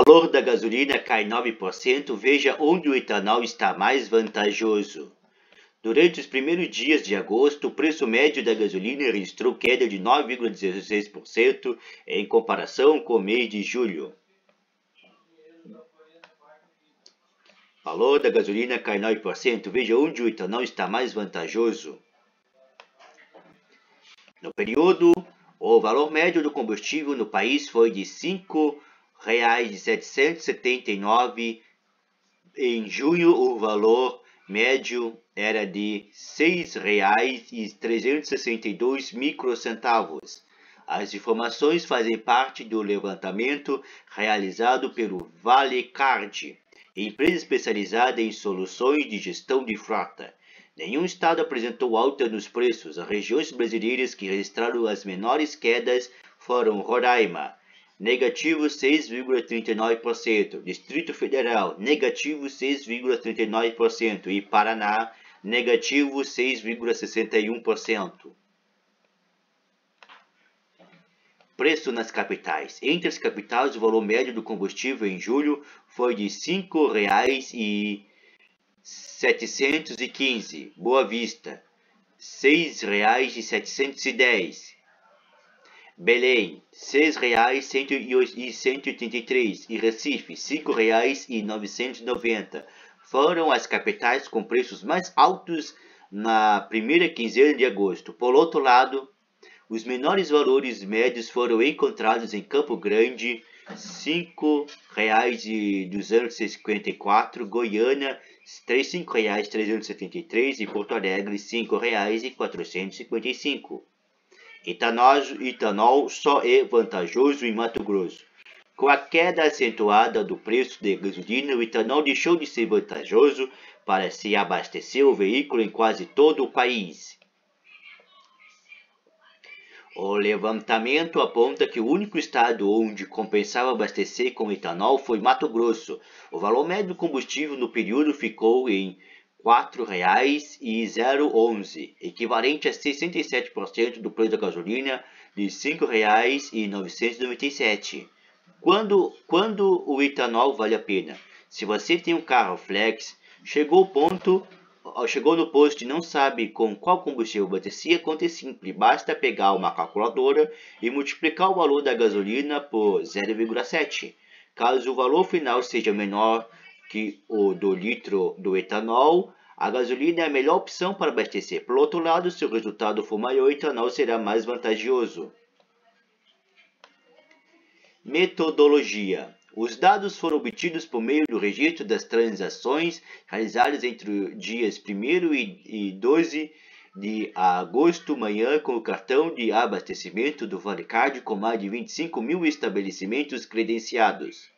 Valor da gasolina cai 9%, veja onde o etanol está mais vantajoso. Durante os primeiros dias de agosto, o preço médio da gasolina registrou queda de 9,16% em comparação com o mês de julho. Valor da gasolina cai 9%, veja onde o etanol está mais vantajoso. No período, o valor médio do combustível no país foi de R$ 5,779. Em junho, o valor médio era de R$ 6,362 microcentavos. As informações fazem parte do levantamento realizado pelo Valecard, empresa especializada em soluções de gestão de frota. Nenhum estado apresentou alta nos preços. As regiões brasileiras que registraram as menores quedas foram Roraima, negativo 6,39%, Distrito Federal, negativo 6,39% e Paraná, negativo 6,61%. Preço nas capitais. Entre as capitais, o valor médio do combustível em julho foi de R$ 5,715. Boa Vista, R$ 6,710. Belém, R$ 6,183 e Recife, R$ 5,990. Foram as capitais com preços mais altos na primeira quinzena de agosto. Por outro lado, os menores valores médios foram encontrados em Campo Grande, R$ 5,254, Goiânia, R$ 5,373 e Porto Alegre, R$ 5,455. Etanol só é vantajoso em Mato Grosso. Com a queda acentuada do preço da gasolina, o etanol deixou de ser vantajoso para se abastecer o veículo em quase todo o país. O levantamento aponta que o único estado onde compensava abastecer com etanol foi Mato Grosso. O valor médio do combustível no período ficou em R$ 4,011, equivalente a 67% do preço da gasolina de R$ 5,997. Quando o etanol vale a pena? Se você tem um carro flex, chegou no posto e não sabe com qual combustível abastecer, a conta é simples. Basta pegar uma calculadora e multiplicar o valor da gasolina por 0,7. Caso o valor final seja menor que o do litro do etanol, a gasolina é a melhor opção para abastecer. Por outro lado, se o resultado for maior, o etanol será mais vantajoso. Metodologia. Os dados foram obtidos por meio do registro das transações realizadas entre os dias 1º e 12 de agosto, manhã, com o cartão de abastecimento do Valecard com mais de 25 mil estabelecimentos credenciados.